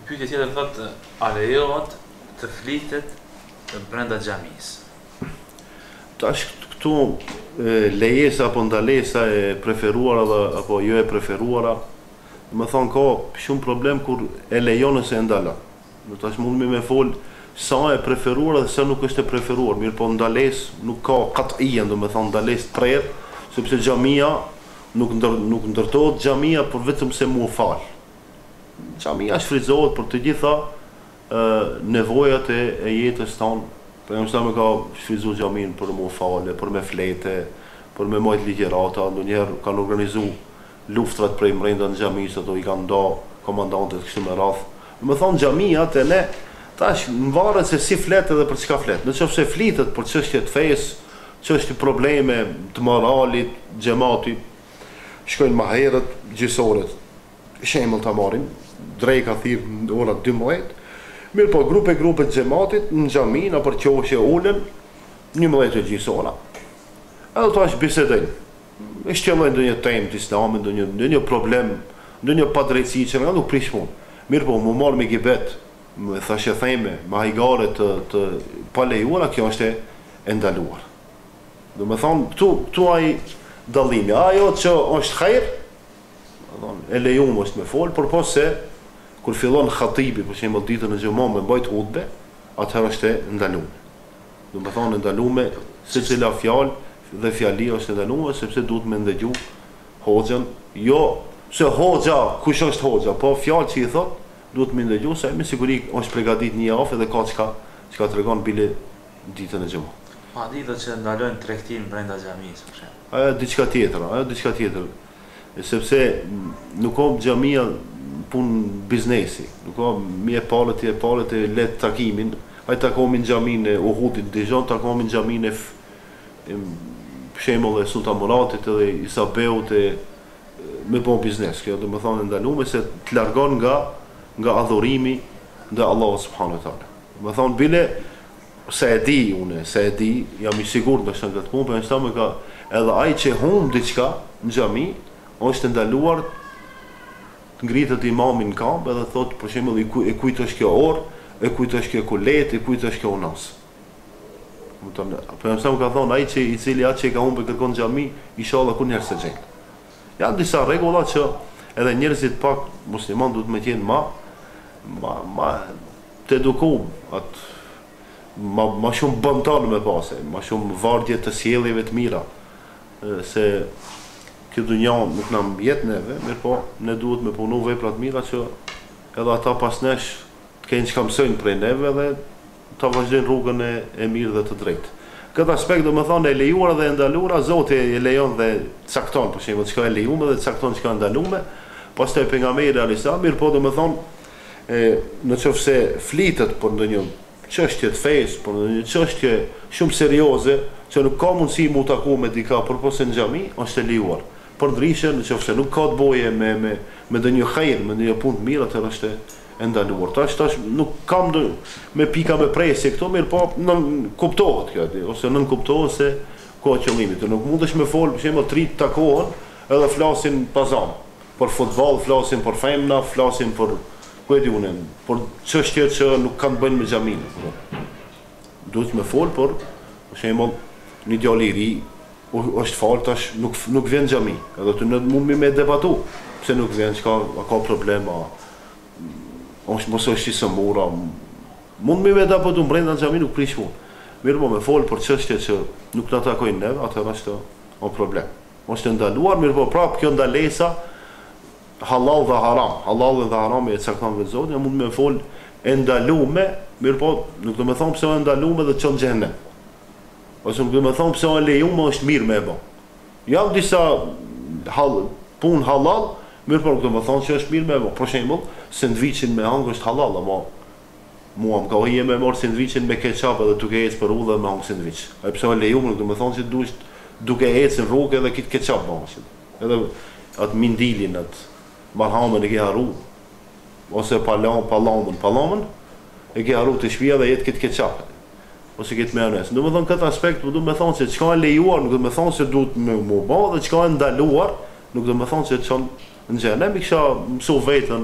Pyetja tjetër thotë, a lejohet të flitet brenda xhamisë? Tash këtu lejesa apo ndalesa e preferuara apo jo e preferuara, më thonë ka shumë problem kur e lejon ose e ndalon. Tash mund me fol sa e preferuar dhe sa nuk është e preferuar, mirë po ndales nuk ka kat'ien, do me thonë ndales trer, sepse xhamia nuk ndërtohet xhamia për vetëm se mu fal. Xhamia shfrytëzohet për të gjitha nevojat e jetës tonë. Për shembull ka shfrytëzuar xhamin për mu fale, për me flete, për me majt ligjërata, ndonjëherë kanë organizuar luftrat prej brenda në xhamisë, ato i kanë nda komandantët kështu me radhë. Do me thonë xhamia te ne tash varet se si flet edhe për çka flet. Nëse flitet për çështje të fesë, çështje probleme të moralit, xhamati, shkojnë më herët gjysorët. Shembull ta marrim, drejka thirr në ora 12. Mirë po grupe të xhamatit në xhami na për qoshje ulën 11 gjysora. Edhe tash bisedojnë. E shqellojnë ndonjë temë të islamit, ndonjë problem, ndonjë padrejtësi që nuk prish punë. Mirë po, më marr me gibet, më thashë theme, me hajgare të palejuara, kjo është e ndaluar. Do me thonë, këtu ai dallimi, ajo që është hajr, e lejum është me fol, por po se kur fillon khatibi, për shembull ditën e xumës me bajt hutbe, atëherë është e ndaluar. Do me thonë ndaluar secila fjalë dhe fjali është ndaluar sepse duhet me ndëgju hoxhën, jo se hoxha, kush është hoxha, po fjalë që i thot, duhet me ndëgju se me siguri është përgatit një javë dhe ka çka tregon bile ditën e xumës. A di që ndalojnë tregtin brenda xhamisë, për shembull. Ajo diçka tjetër. Sepse nuk ka xhamia punë biznesi, nuk ka mje palët e let takimin, ai takomin xhaminë e Uhudit dijon, takomin xhaminë për shembull e Sultan Muratit edhe Isabeut me po biznes. Kjo do të thonë ndaluar se të largon nga adhurimi ndaj Allahut subhanahu wa taala. Do të thonë bile se e di, jam i sigurt do të shkon këtë punë, por është më ka edhe ai që humb diçka në xhami, është ndaluar të ngritet imamin në kamp edhe thot për shembull e kujt është kjo orë, e kujt është kjo kulet, e kujt është kjo unas. Për më ka thonë ai i cili atë që ka humbë kërkon xhami, inshallah kur njerëz se gjen. Janë disa rregulla që edhe njerëzit pak musliman duhet me qenë ma të edukuar, ma shumë bëntar me pase, ma shumë vardje të sjelljeve të mira, se kjo dunja nuk na mbjet neve, mirë po ne duhet me punu vepra të mira që edhe ata pas nesh të kenë çka mësojnë prej neve dhe ta vazhdojnë rrugën e mirë dhe të drejtë. Këtë aspekt do me thonë e lejuar dhe e ndaluara, Zoti e lejon dhe cakton, për shembull, çka e lejuar dhe cakton çka e ndaluar, pastaj pejgamberi alayhis salam, mirë po do me thonë nëse flitet për ndonjë çështje të fesë, për ndonjë çështje shumë serioze, që nuk ka mundësi mu taku me dika përpose në xhami, është e lejuar. Për ndryshe, nëse nuk ka të boje me ndonjë hajër, me ndonjë punë të mirë, atëherë është e ndaluar. Tash nuk kam me pika me presje këto, mirë po kuptohet kjo, ose nën kuptohet se ka qëllimi. Nuk mundesh me fol, për shembull, tri takohen edhe flasin pazan. Për futboll, flasin për femna, flasin për për çështje që nuk kanë të bëjnë me xhaminë. Duhet me fol për shembull, një djalë i ri është fal tash nuk vjen në xhami. Edhe të mund me debatu, pse nuk vjen, ka problema. Mos është i sëmura. Mund me debatu brenda në xhami, nuk prish punë. Mirë po me fol për çështje që nuk na takojnë neve, atëherë është një problem. Është ndaluar, mirë po prapë kjo ndalesa halal dhe haram. Halal dhe haram e cakton vetë Zoti, mund me fol e ndaluar, mirë po nuk do të them pse është ndaluar dhe çon xhenem. Ose nuk do të them pse është lejuar, është mirë me e bë. Janë disa punë halal, mirë po nuk do të them që është mirë me e bë. Për shembull, sendviçin me hang është halal, ama mua më ka hije me marr sendviçin me ketchup edhe duke ecë për udhë me hang sendviç. Ai pse është lejuar, nuk do të them që duhet duke ecë në rrugë edhe kit ketchup bashkë. Edhe atë mindilin atë marhamën e ke harru, ose palamën, e ke harru të shpia dhe jetë këtë ketchup, ose këtë majonez. Do me thonë këtë aspekt, do me thonë se çka e lejuar, nuk do me thonë se duhet me mu ba, dhe çka e ndaluar, nuk do me thonë se çon në xhenem. I kisha mësu vetën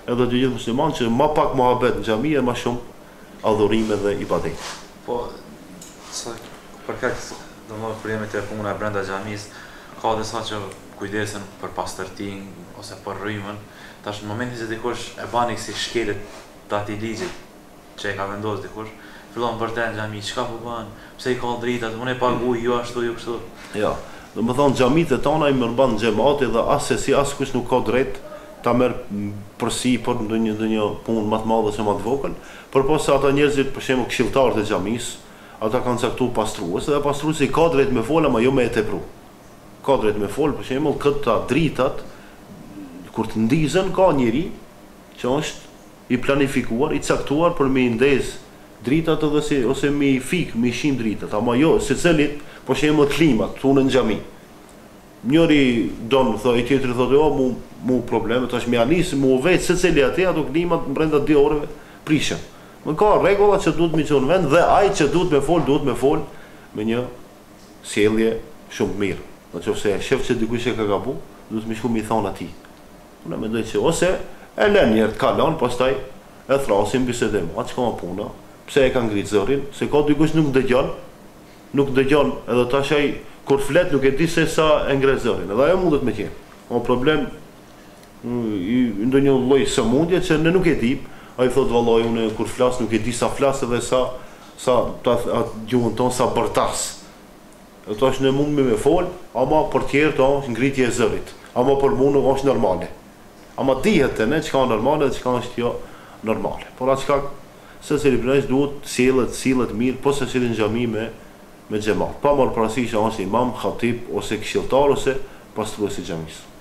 edhe të gjithë muslimanë që ma pak mohabet në xhami e ma shumë adhurime dhe ibadet. Po, për këtë, domethënë problemet e puna brenda xhamisë, ka disa që kujdesen për pastërtin ose për rrymën. Tash në momentin se dikush e bani si shkelet të atij ligjit që e ka vendosur dikush, fillon vërtet në xhami, çka po bën? Pse i ka dritat? Unë e paguaj ju ashtu, ju kështu. Ja, domethënë xhamitë tona i mërban xhamati dhe askush nuk ka drejt ta merr përsi për ndonjë punë më të madhe ose më të vogël, përposa ata njerëzit për shembull këshilltarët e xhamisë, ata kanë caktuar pastrues dhe pastruesi ka drejt me fol ama jo me e tepru. Ka drejt me fol për shembull këta dritat kur të ndizën ka njëri që është i planifikuar, i caktuar për me ndez dritat ose me fik, me shim dritat, ama jo secelit për shembull klimat, thonë në xhami. Njëri don thotë, tjetri thotë, "Jo, mu probleme, tash më anis, mu vetë secili atë ato klimat brenda 2 orëve prishën." Më ka rregulla që duhet mi qonë vend dhe ai që duhet me fol me një sjellje shumë mirë. Nëse e shef që dikush e ka gabu, duhet mi shku mi thonë atij. Unë mendoj që ose e lën një herë të kalon, pastaj e thrasim bisedojmë. Atë çka më puna, pse e ka ngrit zërin, se ka dikush nuk dëgjon, edhe tash ai kur flet nuk e di se sa e ngret zërin. Edhe ajo mundet me qenë. Ka problem ndonjë lloj sëmundje që ne nuk e dim. Ai thot vallai unë kur flas nuk e di sa flas edhe sa gjuhën tonë sa bërtas. Edhe tash ne mund me fol, ama për tjerë është ngritje e zërit. Ama për mua nuk është normale. Ama dihet ne çka është normale dhe çka është jo normale. Por atë çka secili prej duhet sillet mirë, po se sillen në xhami me xhamat. Pa marrë parasysh që është imam, khatib ose këshilltar ose pastruesi i xhamisë.